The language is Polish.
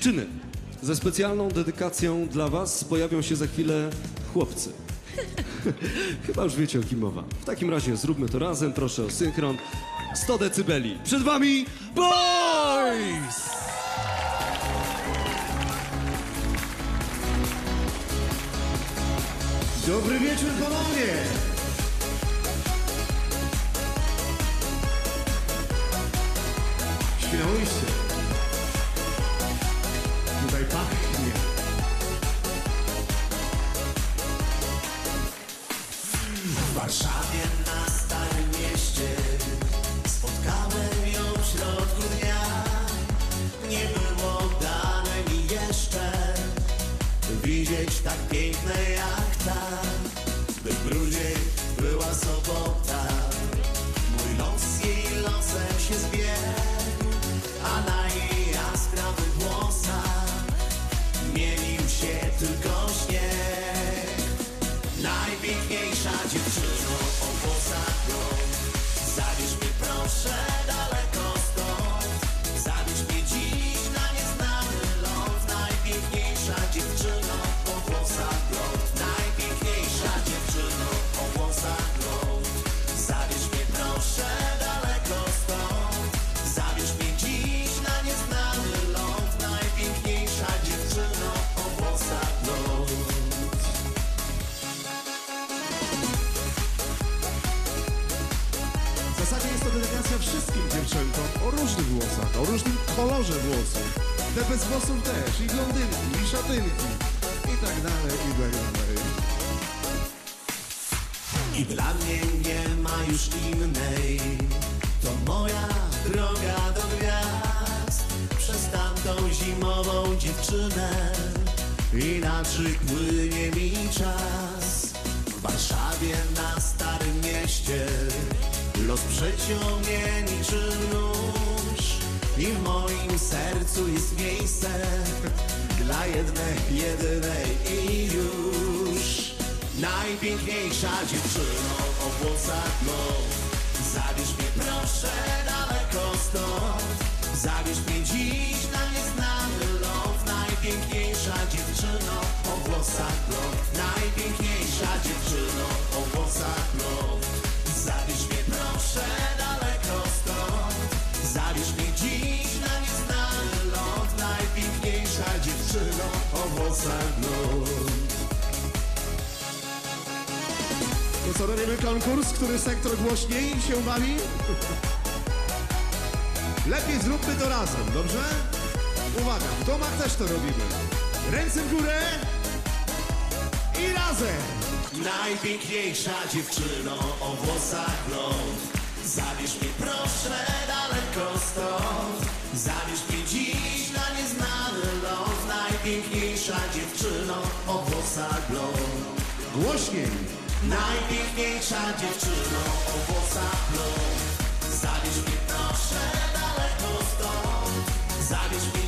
Dziewczyny, ze specjalną dedykacją dla was pojawią się za chwilę chłopcy. Chyba już wiecie, o kim mowa. W takim razie zróbmy to razem, proszę o synchron. 100 decybeli. Przed wami Boys! Dobry wieczór ponownie! Świnoujście. Tutaj pachnie. W Warszawie na Starym Mieście spotkałem ją w środku dnia. Nie było dane mi jeszcze widzieć tak piękne jak ta. By w brudzie była sobota, mój los jej losem się zbiegł, a na jej jaskrawych włosach mienił się tylko śnieg. Najpiękniejsza dziewczyno o włosach blond, zabierz mnie proszę daleko stąd, zabierz mnie dziś na nieznany ląd. Najpiękniejsza dziewczyno o włosach blond, najpiękniejsza dziewczyno o włosach blond, zabierz mnie proszę daleko stąd, zabierz mnie dziś na nieznany ląd. Najpiękniejsza dziewczyno o włosach blond. W zasadzie jest to dedykacja wszystkim dziewczętom o różnych włosach, o różnym kolorze włosów. Te bez włosów też, i blondynki, i szatynki, i tak dalej, i tak dalej. I dla mnie nie ma już innej, to moja droga do gwiazd. Przez tamtą zimową dziewczynę inaczej płynie mi czas. W Warszawie na Starym Mieście los przeciął mnie niczym nóż i w moim sercu jest miejsce dla jednej, jedynej i już. Najpiękniejsza dziewczyno o włosach blond, zabierz mnie proszę daleko stąd, zabierz mnie dziś na nieznany ląd. Najpiękniejsza dziewczyno o włosach blond, najpiękniejsza dziewczyno o włosach blond, zabierz mnie proszę daleko stąd, zabierz mnie dziś na nieznany ląd. Najpiękniejsza dziewczyno o włosach blond. To co, robimy konkurs, który sektor głośniej się bawi? Lepiej zróbmy to razem, dobrze? Uwaga, w domach też to robimy. Ręce w górę i razem! Najpiękniejsza dziewczyno o włosach blond, zabierz mnie proszę daleko stąd, zabierz mnie dziś na nieznany ląd. Najpiękniejsza dziewczyno o włosach blond, Głośniej! najpiękniejsza dziewczyno o włosach blond, zabierz mnie proszę daleko stąd, zabierz mnie